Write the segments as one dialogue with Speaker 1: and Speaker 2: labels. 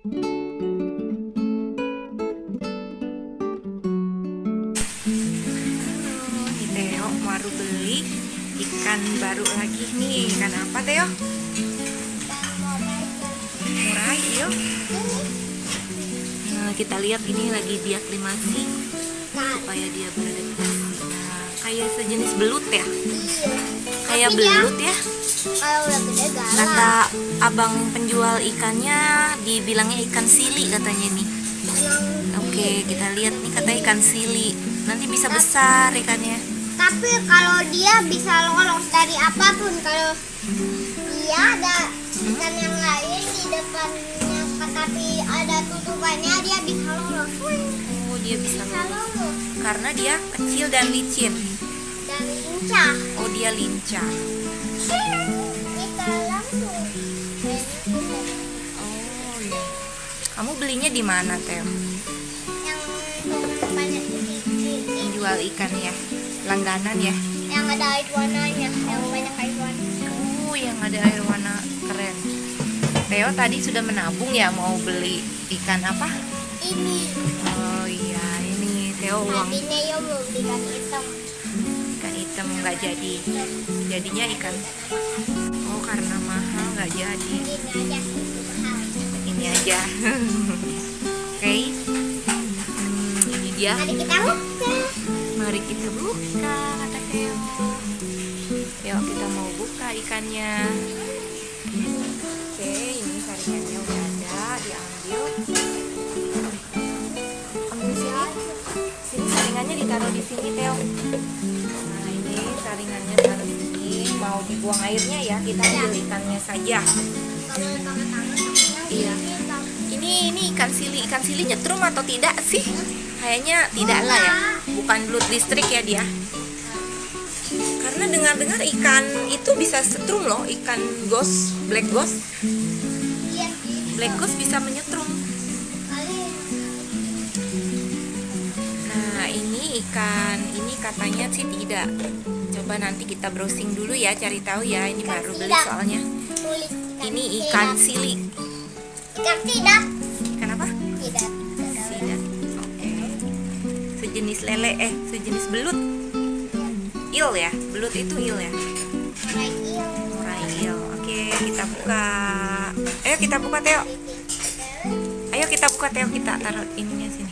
Speaker 1: Ini Theo baru beli ikan baru lagi nih. Ikan apa Theo? Murai yuk. Nah, kita lihat ini lagi diaklimasi supaya dia beradaptasi. Nah, kayak sejenis belut ya. Kayak belut ya.
Speaker 2: Kalau udah gede galak.
Speaker 1: Kata abang penjual ikannya dibilangnya ikan sili katanya nih. Oke, kita lihat nih kata ikan sili. Nanti bisa besar ikannya.
Speaker 2: Tapi kalau dia bisa lolos dari apapun. Kalau dia ada ikan yang lain di depannya, tapi ada tutupannya, dia bisa lolos.
Speaker 1: Oh, dia bisa lolos.
Speaker 2: lolos.
Speaker 1: Karena dia kecil dan licin.
Speaker 2: Dan lincah.
Speaker 1: Oh, dia lincah.
Speaker 2: Kita langsung.
Speaker 1: Oh, iya. Kamu belinya di mana, Tem?
Speaker 2: Yang banyak
Speaker 1: Jual ikan ya, langganan ya.
Speaker 2: yang ada air warnanya, yang banyak air warna.
Speaker 1: Oh, yang ada air warna, keren. Theo tadi sudah menabung ya mau beli ikan apa?
Speaker 2: Ini.
Speaker 1: Oh iya, ini Theo uang
Speaker 2: Tadinya ya mau beli ikan hitam.
Speaker 1: ikan hitam nggak jadi. Jadinya ikan. Oh, karena mahal nggak jadi.
Speaker 2: Ini aja mahal.
Speaker 1: Ini aja. Oke. Ini dia.
Speaker 2: Mari kita buka.
Speaker 1: Mari kita buka, kata Theo. Yuk kita mau buka ikannya. Oke, ini saringannya udah ada, diambil. Ambil sini. Sini saringannya ditaruh di sini, Theo. Nah, ini saringannya taruh sini. Mau dibuang airnya ya, kita ambil ikannya saja.
Speaker 2: Kalau tangan-tangan
Speaker 1: Iya. Ini ikan sili nyetrum atau tidak sih? Kayaknya tidak lah ya. Bukan belut listrik ya dia. Karena dengar-dengar ikan itu bisa setrum loh, ikan ghost, black ghost.
Speaker 2: Iya.
Speaker 1: Black ghost bisa menyetrum. Nah, ini ikan, ini katanya sih tidak. Coba nanti kita browsing dulu ya, cari tahu ya. Ini baru beli soalnya.
Speaker 2: Tulis
Speaker 1: Ini ikan sili.
Speaker 2: Ikan tidak.
Speaker 1: Ikan apa?
Speaker 2: Tidak.
Speaker 1: Sidat. Oke. Sejenis lele, sejenis belut. Il ya, belut itu il ya. Rail. Oke, kita buka. Ayo kita buka, Theo. Ayo kita buka, Theo. Kita taruh ininya sini.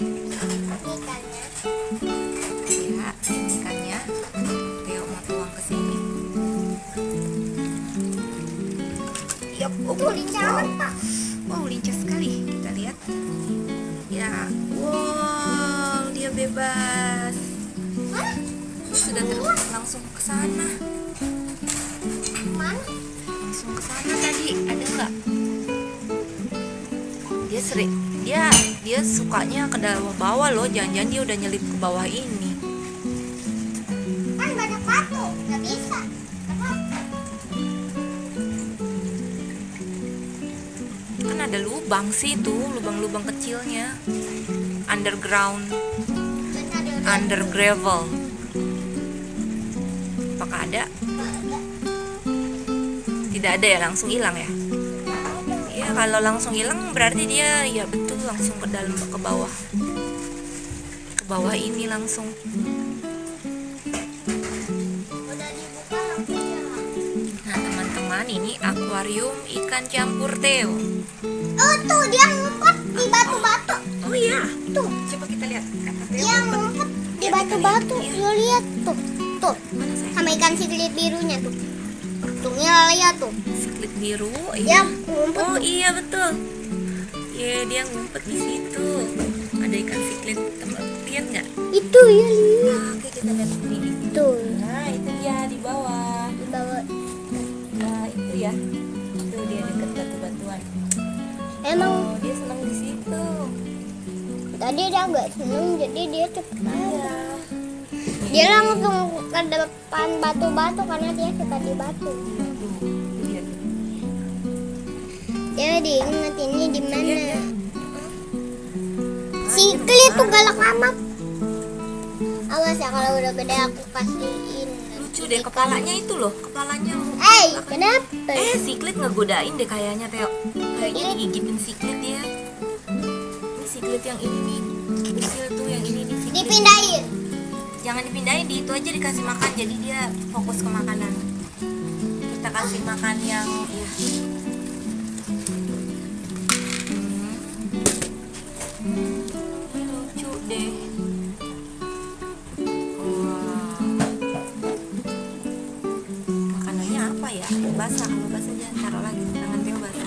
Speaker 1: Ya, ini ikannya. Theo mau tuang ke sini. Yup,
Speaker 2: Itu lincah banget, Pak.
Speaker 1: Wow, lincah sekali. Kita lihat. Ya, wow, dia bebas. Sudah langsung ke sana.
Speaker 2: Mana?
Speaker 1: Langsung ke sana tadi. Ada nggak? Dia sering. Dia sukanya ke dalam bawah loh. Jangan-jangan dia udah nyelip ke bawah ini.
Speaker 2: Kan banyak batu, nggak bisa.
Speaker 1: Kan ada lubang sih itu, lubang-lubang kecilnya. Underground, under gravel. Apakah ada? Tidak ada ya, langsung hilang ya. Ya kalau langsung hilang berarti dia ya betul langsung ke dalam, ke bawah. Ke bawah ini langsung.
Speaker 2: Udah dibuka langsung hilang.
Speaker 1: Nah teman-teman, ini akuarium ikan campur Theo.
Speaker 2: Oh tuh dia ngumpet di batu-batu.
Speaker 1: Oh iya,
Speaker 2: Tuh
Speaker 1: coba kita lihat. Kata Theo
Speaker 2: dia ngumpet di batu-batu. Lu lihat tuh. Tuh.
Speaker 1: Mana saya?
Speaker 2: Sama ikan siklit birunya tuh. Tuh lihat tuh.
Speaker 1: Siklit biru.
Speaker 2: Dia
Speaker 1: Iya.
Speaker 2: ngumpet.
Speaker 1: Oh iya betul. Ya dia ngumpet di situ. Ada ikan siklit. Lihat nggak?
Speaker 2: Itu ya lihat.
Speaker 1: Oke kita lihat ini.
Speaker 2: Tuh
Speaker 1: Nah itu dia di bawah.
Speaker 2: di bawah.
Speaker 1: Nah itu ya. Itu dia dekat batu-batuan.
Speaker 2: Emang
Speaker 1: Oh dia senang di situ.
Speaker 2: tadi dia agak seneng, jadi dia cepet aja.
Speaker 1: Iya.
Speaker 2: Dia langsung ke depan batu-batu karena dia suka di batu.
Speaker 1: Lihat.
Speaker 2: Dia diinget ini di mana.
Speaker 1: Iya.
Speaker 2: Siklit tuh galak amat. Awas ya kalau udah gede aku kasihin.
Speaker 1: Lucu deh kepalanya itu loh. Kepalanya.
Speaker 2: Kenapa?
Speaker 1: Siklit ngegodain deh kayaknya Theo. Kayaknya digigitin siklit dia. yang ini nih, usil tuh yang ini nih.
Speaker 2: Dipindahin.
Speaker 1: Jangan dipindahin, di itu aja dikasih makan, jadi dia fokus ke makanan. Kita kasih makan yang ya. Lucu deh. Wah. Makanannya apa ya? Basah, kalau basah jangan taruh lagi, tangan Theo basah.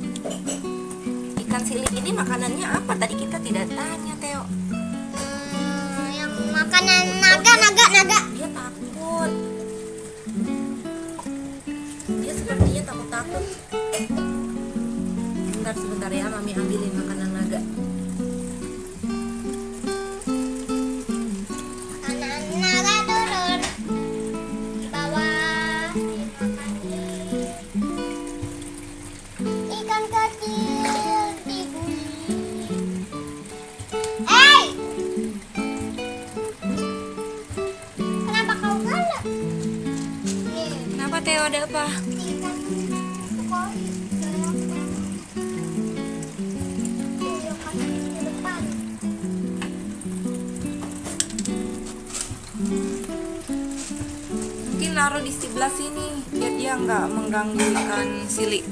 Speaker 1: Ikan silik ini makanannya apa? Tadi kita tidak tanya, Theo.
Speaker 2: Yang makanan naga.
Speaker 1: Dia takut. Dia sepertinya takut. Sebentar ya, Mami ambilin makanan naga.
Speaker 2: Makanan naga turun di bawah. Ikan kecil digulung. Hey! Kenapa kau galak? Nih,
Speaker 1: Kenapa, Theo, ada apa?
Speaker 2: ikan koi. Tuyul kaki di depan.
Speaker 1: Mungkin naruh di sebelah sini biar dia nggak mengganggu ikan silik.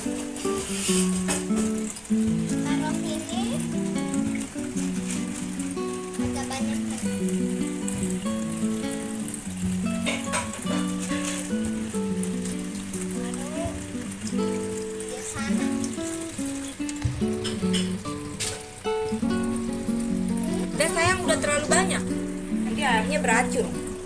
Speaker 2: Taruh sini. Agak banyak kan. Taruh di sana.
Speaker 1: Udah sayang, udah terlalu banyak. Nanti airnya beracun.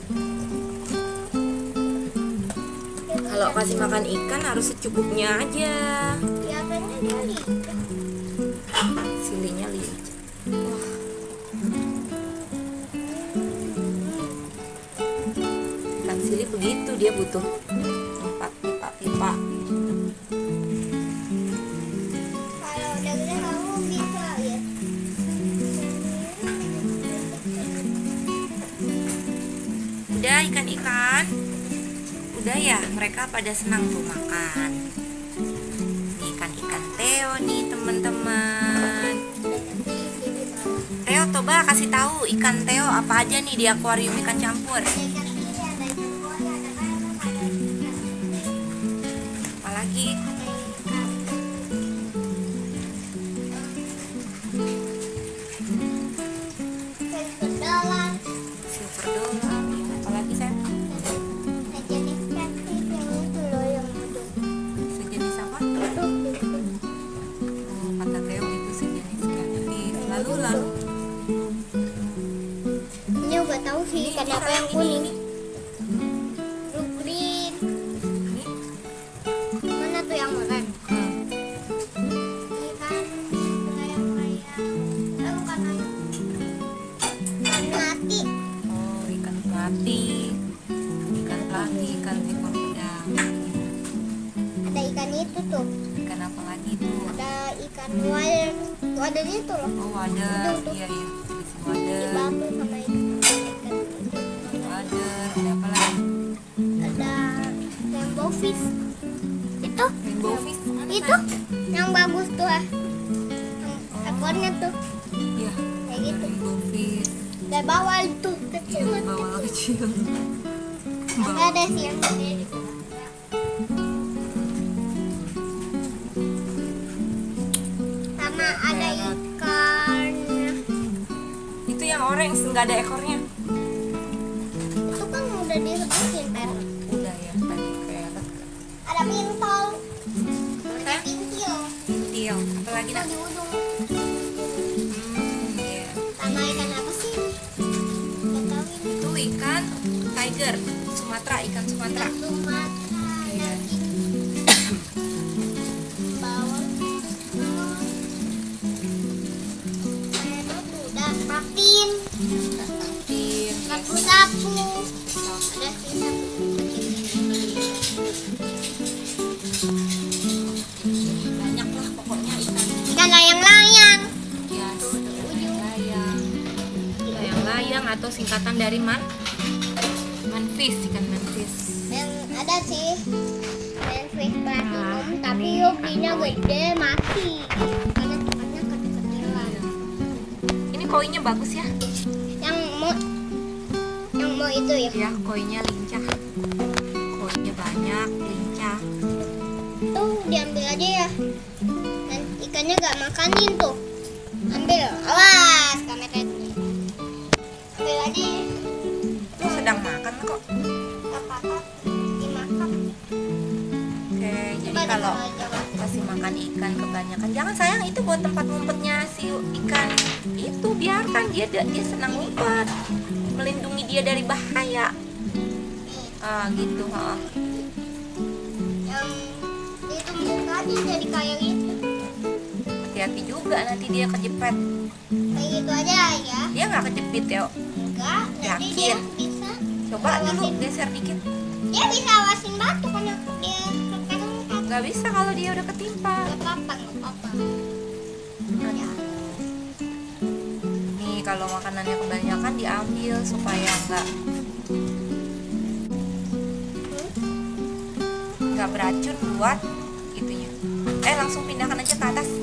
Speaker 1: Kalau kasih makan ikan harus secukupnya aja.
Speaker 2: Kelihatannya dia lihat.
Speaker 1: Silinya licin. Wah. Ikan silik begitu, dia butuh tempat pipa-pipa.
Speaker 2: Kalau udah gede kamu bisa lihat.
Speaker 1: Udah ikan-ikan. Udah ya, mereka pada senang tuh makan. Ini ikan-ikan Theo nih teman-teman. Theo, coba kasih tahu ikan Theo apa aja nih di akuarium ikan campur.
Speaker 2: Ada ikan ini, ada ikan koi, ada karang, ada ikan.
Speaker 1: Apalagi
Speaker 2: Sedalam
Speaker 1: silver dollar. Apalagi saya
Speaker 2: sejenis catfish yang itu loh yang muduk.
Speaker 1: sejenis apa?
Speaker 2: Tuh,
Speaker 1: Oh, kata Theo itu sejenis catfish. Lalu
Speaker 2: ini nggak tahu sih ikan apa yang kuning. Blue green.
Speaker 1: Ini
Speaker 2: Mana tuh yang oranye? Ikan layang-layang. Bukan layang. Ikan mati.
Speaker 1: oh ikan melati, ikan pelangi, ikan ekor udang.
Speaker 2: Ada ikan itu tuh.
Speaker 1: Ikan apa lagi tuh?
Speaker 2: Ada ikan wader. Wader itu loh.
Speaker 1: Oh wader,
Speaker 2: Tuh.
Speaker 1: iya iya. Di
Speaker 2: Di
Speaker 1: wader,
Speaker 2: batu sama ikan.
Speaker 1: wader. Ada apa lagi?
Speaker 2: Ada rainbow fish. Itu
Speaker 1: Rainbow fish. Mana
Speaker 2: itu
Speaker 1: sayang?
Speaker 2: yang bagus tuh ah. Yang ekornya tuh
Speaker 1: Iya.
Speaker 2: kayak gitu.
Speaker 1: Rainbow fish.
Speaker 2: Dari bawah itu
Speaker 1: Iya,
Speaker 2: kecil.
Speaker 1: bawah kecil.
Speaker 2: Enggak ada sih yang gede di sana. Sama ada ikan.
Speaker 1: Itu yang orange nggak ada ekornya.
Speaker 2: Itu kan udah direbusin kan.
Speaker 1: Udah ya tadi kayak
Speaker 2: Ada pintol. Ada
Speaker 1: Sayang?
Speaker 2: pintil.
Speaker 1: pintil. Apalagi
Speaker 2: Itu
Speaker 1: nak?
Speaker 2: di ujung.
Speaker 1: Iya.
Speaker 2: Sama ikan apa sih? Nggak tahu ini.
Speaker 1: Itu ikan tiger Sumatera, ikan Sumatera.
Speaker 2: Ikan Sumatera.
Speaker 1: Iya.
Speaker 2: Bawang. Udah patin.
Speaker 1: Patin.
Speaker 2: Sapu-sapu. Ada sih sapu.
Speaker 1: Banyak lah pokoknya ikan.
Speaker 2: Ikan layang-layang.
Speaker 1: Ya, layang. Layang-layang atau singkatan dari manfish, ikan manfish.
Speaker 2: Yang ada sih manfish platinum, tapi yoginya gede mati karena ikannya kecil-kecilan.
Speaker 1: koinnya bagus ya.
Speaker 2: Yang mau itu ya.
Speaker 1: Ya, koinnya lincah. Koinnya banyak, lincah.
Speaker 2: Tuh diambil aja ya. Dan ikannya gak makanin tuh. Ambil. Awas kameranya. Ambil aja ya.
Speaker 1: Sedang makan kok.
Speaker 2: Gak apa-apa. Dimakan.
Speaker 1: Oke, jadi
Speaker 2: Coba
Speaker 1: kalau
Speaker 2: coba.
Speaker 1: kasih makan ikan kebanyakan, jangan sayang, itu buat tempat ngumpetnya si ikan. Itu biarkan dia senang ngumpet, melindungi dia dari bahaya. Gitu.
Speaker 2: Yang ditumbuk tadi jadi kayak gitu.
Speaker 1: Hati-hati juga nanti dia kejepit.
Speaker 2: Kayak gitu aja ya.
Speaker 1: Dia nggak kejepit ya.
Speaker 2: Enggak, nanti dia
Speaker 1: Yakin?
Speaker 2: bisa.
Speaker 1: Coba dulu geser dikit.
Speaker 2: Dia bisa awasin batu karena dia sekarang
Speaker 1: Nggak bisa kalau dia udah ketimpa.
Speaker 2: Gak apa-apa. Ya.
Speaker 1: Nih kalau makanannya kebanyakan diambil supaya nggak beracun buat itunya. Langsung pindahkan aja ke atas.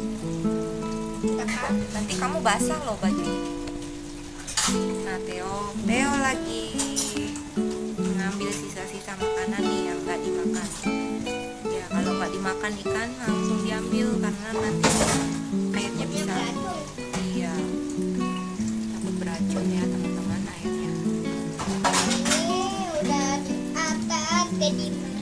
Speaker 1: Nanti kamu basah loh bajunya. Nah, Theo lagi ngambil sisa-sisa makanan nih yang nggak dimakan. Ya kalau nggak dimakan ikan langsung diambil karena nanti airnya bisa. Iya. Takut beracun ya teman-teman airnya.
Speaker 2: Ini udah atas ke dimana?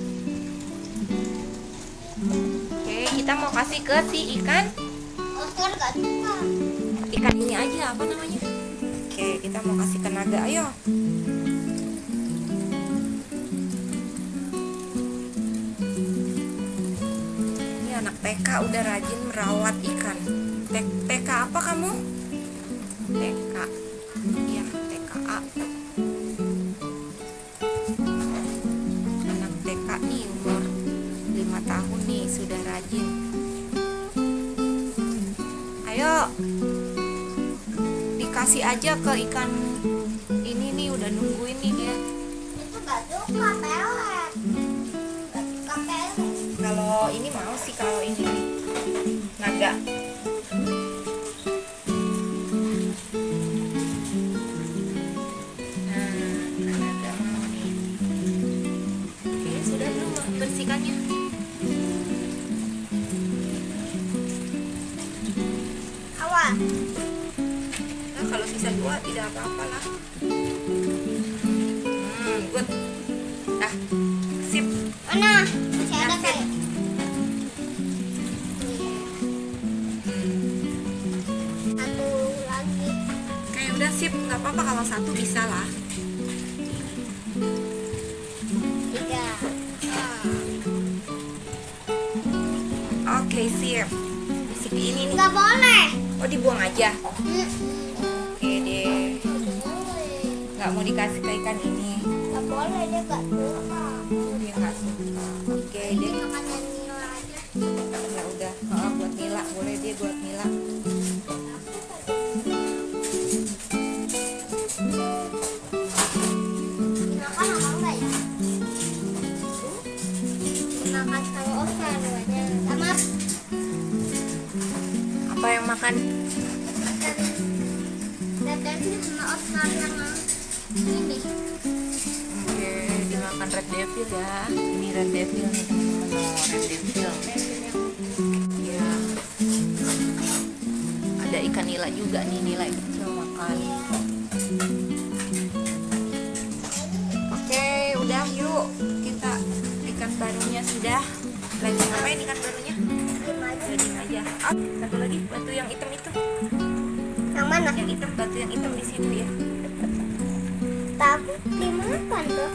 Speaker 1: Oke, kita mau kasih ke si ikan.
Speaker 2: Oscar gak suka.
Speaker 1: Ikan ini aja apa namanya? Oke, kita mau kasih ke naga. Ayo. Ini anak TK udah rajin merawat ikan. TK apa kamu? TK. Iya, TKA. Anak TK nih umur 5 tahun nih sudah rajin. Ayo. Dikasih aja ke ikan ini nih, udah nungguin nih dia.
Speaker 2: Itu gak suka pelet. Gak suka pelet.
Speaker 1: Kalau ini mau sih, kalau ini naga. Nah, naga mau nih. Oke, sudah belum bersihkannya?
Speaker 2: Awas.
Speaker 1: Nah, kalau sisa 2 tidak apa-apa lah. Good. Dah, sip.
Speaker 2: Mana? Masih ada
Speaker 1: Sip.
Speaker 2: kayak. Satu lagi.
Speaker 1: Kayak udah sip, nggak apa-apa kalau 1 bisa lah.
Speaker 2: 3.
Speaker 1: Oke, sip. Sip ini nih.
Speaker 2: Gak boleh.
Speaker 1: Oh, dibuang aja. Oke deh. Nggak mau dikasih ke ikan ini.
Speaker 2: Gak boleh, dia gak suka.
Speaker 1: Oh, dia nggak suka. Oke deh.
Speaker 2: Makanan Nila aja.
Speaker 1: Ya udah. Buat Nila, boleh dia buat Nila.
Speaker 2: Makan apa enggak ya? Makan sama Oscar aja. Sama
Speaker 1: Apa yang makan?
Speaker 2: Dadanya sama Oscar yang ini.
Speaker 1: Oke, dimakan red devil ya. Ini red devil nih teman-teman. Oh, red devil. Ya. Ada ikan nila juga nih, nila kecil makan. Oke, udah yuk kita ikan barunya sudah. Lagi ngapain ikan barunya? Jadi aja. Satu lagi batu yang hitam itu.
Speaker 2: Yang mana?
Speaker 1: Yang hitam, batu yang hitam di situ ya.
Speaker 2: Tapi dimakan tuh.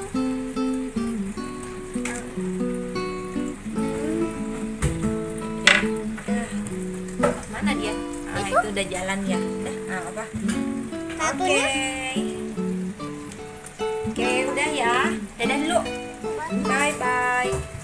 Speaker 1: Mana dia? Itu udah jalan ya. Apa?
Speaker 2: Satunya?
Speaker 1: Oke, udah ya. Dadah dulu. Bye bye.